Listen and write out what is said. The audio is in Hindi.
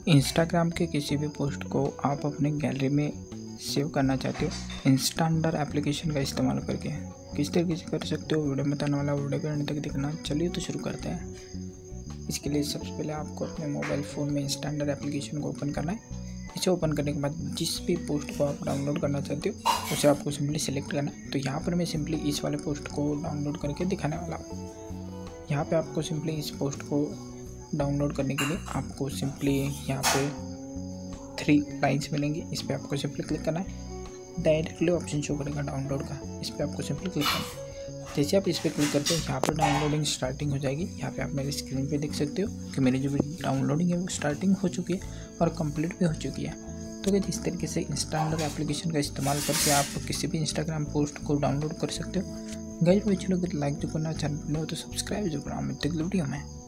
इंस्टाग्राम के किसी भी पोस्ट को आप अपने गैलरी में सेव करना चाहते हो इंस्टांडर एप्लीकेशन का इस्तेमाल करके, किस तरीके से कर सकते हो वीडियो में बताने वाला, वीडियो के अंत तक देखना। चलिए तो शुरू करते हैं। इसके लिए सबसे पहले आपको अपने मोबाइल फ़ोन में इंस्टांडर एप्लीकेशन को ओपन करना है। इसे ओपन करने के बाद जिस भी पोस्ट को आप डाउनलोड करना चाहते हो उसे आपको सिंपली सिलेक्ट करना है। तो यहाँ पर मैं सिंपली इस वाले पोस्ट को डाउनलोड करके दिखाने वाला हूँ। यहाँ पे आपको सिंपली इस पोस्ट को डाउनलोड करने के लिए आपको सिंपली यहाँ पे 3 लाइन्स मिलेंगी, इस पर आपको सिंपली क्लिक करना है। डायरेक्टली ऑप्शन शो करेगा डाउनलोड का, इस पर आपको सिंपली क्लिक करना है। जैसे आप इस पर क्लिक करते हो यहाँ पर डाउनलोडिंग स्टार्टिंग हो जाएगी। यहाँ पे आप मेरे स्क्रीन पे देख सकते हो कि मेरी जो भी डाउनलोडिंग है वो स्टार्टिंग हो चुकी है और कंप्लीट भी हो चुकी है। तो क्या इस तरीके से इंस्टाग्राम एप्लीकेशन का इस्तेमाल करके आप किसी भी इंस्टाग्राम पोस्ट को डाउनलोड कर सकते हो। गाइस वीडियो को लाइक जो करना चैनल हो तो सब्सक्राइब जो करना। मिलते हैं अगली वीडियो में।